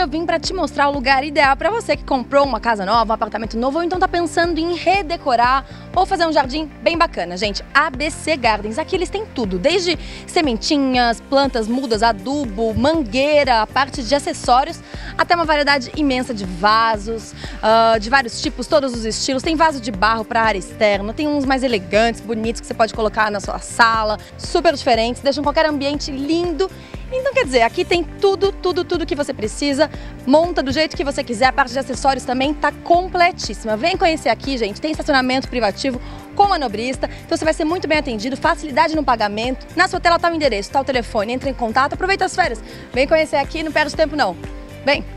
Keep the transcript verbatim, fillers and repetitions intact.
eu vim para te mostrar o lugar ideal para você que comprou uma casa nova, um apartamento novo ou então tá pensando em redecorar ou fazer um jardim bem bacana. Gente, A B C Gardens, aqui eles têm tudo, desde sementinhas, plantas, mudas, adubo, mangueira, a parte de acessórios, até uma variedade imensa de vasos, uh, de vários tipos, todos os estilos. Tem vaso de barro para área externa, tem uns mais elegantes, bonitos que você pode colocar na sua sala, super diferentes, deixam qualquer ambiente lindo. Então, quer dizer, aqui tem tudo, tudo, tudo que você precisa, monta do jeito que você quiser, a parte de acessórios também tá completíssima. Vem conhecer aqui, gente, tem estacionamento privativo com manobrista, então você vai ser muito bem atendido, facilidade no pagamento. Na sua tela tá o endereço, tá o telefone, entra em contato, aproveita as férias. Vem conhecer aqui, não perde tempo não. Vem!